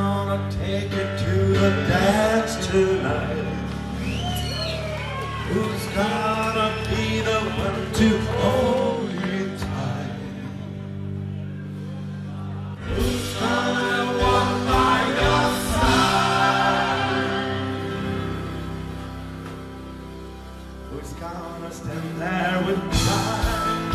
gonna take you to the dance tonight? Who's gonna be the one to hold you tight? Who's gonna walk by your side? Who's gonna stand there with pride?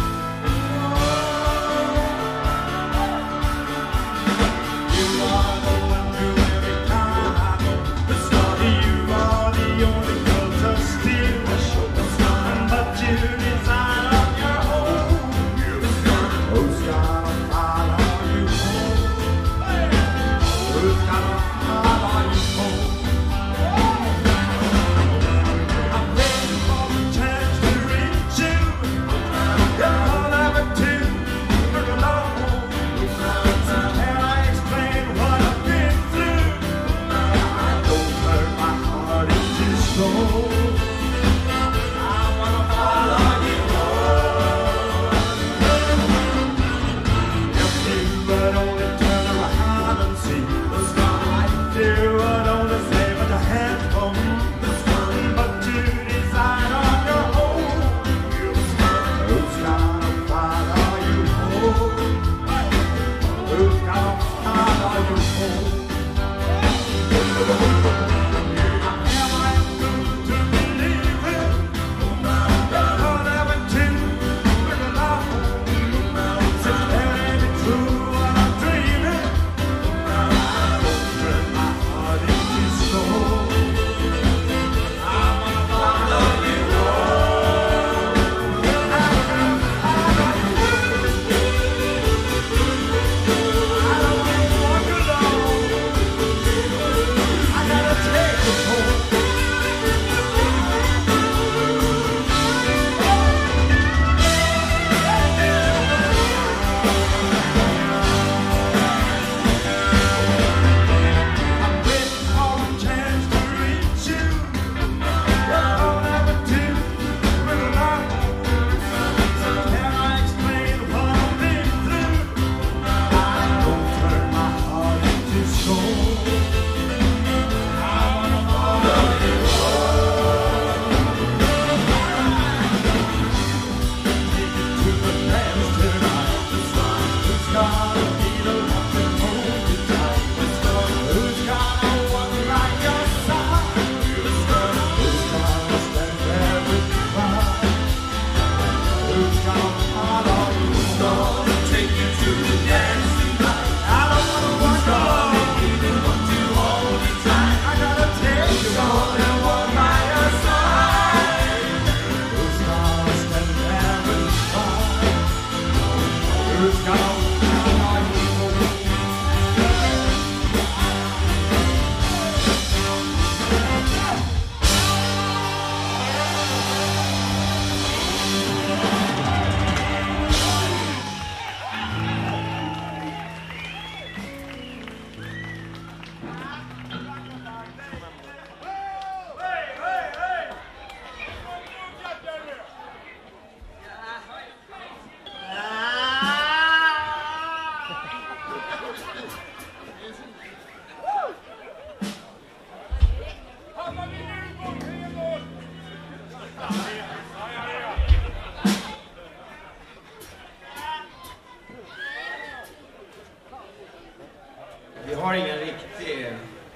Vi har ingen riktig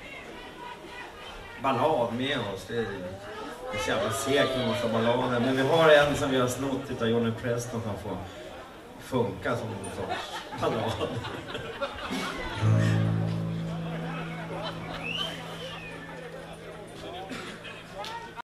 ballad med oss. Det är så jävla segt med massa ballader. Men vi har en som vi har snott utav Johnny Preston som får funka som en sorts ballad.